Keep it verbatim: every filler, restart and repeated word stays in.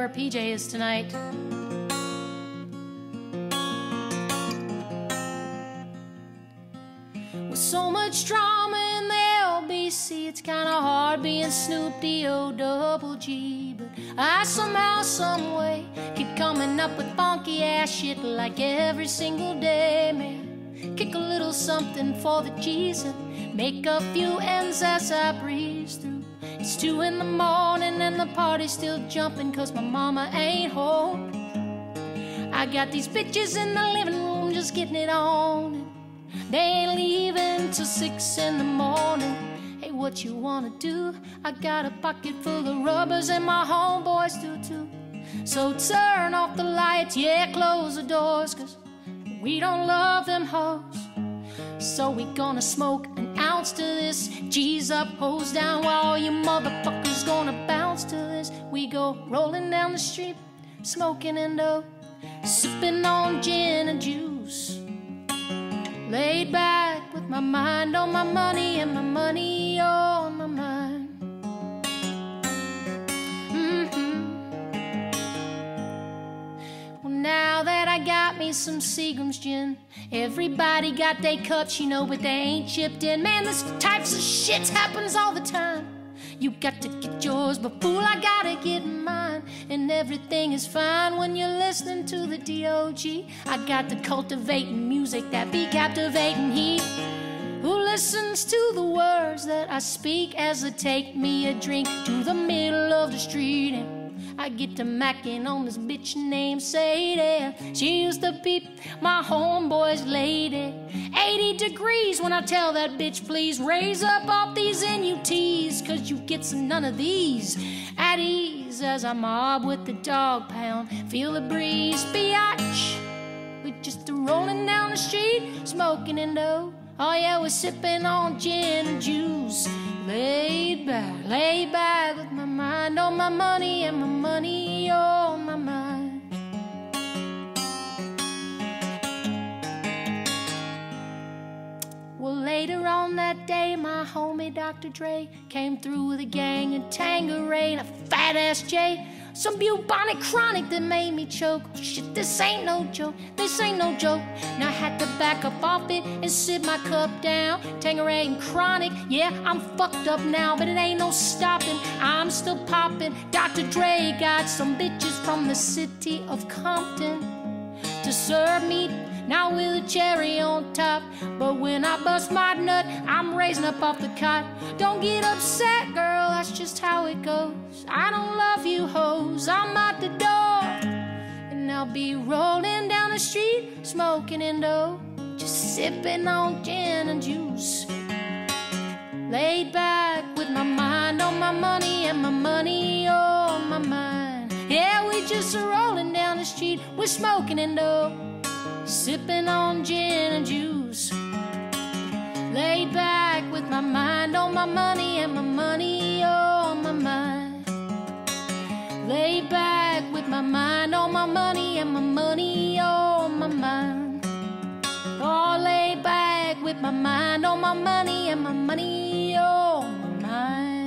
where P J is tonight. With so much drama in the L B C, it's kinda hard being Snoop D O double G. But I somehow, someway keep coming up with funky ass shit like every single day, man. Kick a little something for the G's and make a few ends as I breeze through. It's two in the morning and the party's still jumping cause my mama ain't home. I got these bitches in the living room just getting it on. They ain't leaving till six in the morning. Hey, what you wanna do? I got a pocket full of rubbers and my homeboys do too. So turn off the lights, yeah, close the doors, cause we don't love them hoes. So we gonna smoke an ounce to this. G's up, hoes down, while all you motherfuckers gonna bounce to this. We go rolling down the street, smoking Indo, sipping on gin and juice. Laid back with my mind on my money and my money on my mind. Mm-hmm. Well, now that I got me some Seagram's gin, everybody got their cups, you know, but they ain't chipped in. Man, this types of shit happens all the time. You got to get yours, but fool, I gotta get mine. And everything is fine when you're listening to the D O G. I got the cultivating music that be captivating he who listens to the words that I speak as I take me a drink to the middle of the street. And I get to macking on this bitch named Sadie. She used to be my homeboy's lady. eighty degrees when I tell that bitch, please raise up off these N U Ts, cause you get some none of these at ease as I mob with the dog pound. Feel the breeze, biatch. We just a rolling down the street, smoking Indo. Oh yeah, we're sipping on gin and juice. Laid back, laid back with my mind on my money and my money on my mind. Well, later on that day, my homie Doctor Dre came through with a gang of Tangerine, a fat-ass J, some bubonic chronic that made me choke. Oh, shit, this ain't no joke, this ain't no joke. Now I had to back up off it and sit my cup down. Tangerine chronic, yeah, I'm fucked up now, but it ain't no stopping, I'm still popping. Doctor Dre got some bitches from the city of Compton to serve me, now with a cherry on top. But when I bust my nut, I'm raising up off the cot. Don't get upset, girl, that's just how it goes. I don't love you hoes, I'm out the door. And I'll be rolling down the street, smoking Indo, just sipping on gin and juice. Laid back with my mind on my money and my money on my mind. Yeah, we just rolling down the street, we're smoking Indo, sipping on gin and juice. Laid back with my mind on my money and my money on my mind. Laid back with my mind on my money and my money on my mind. Oh, laid back with my mind on my money and my money on my mind.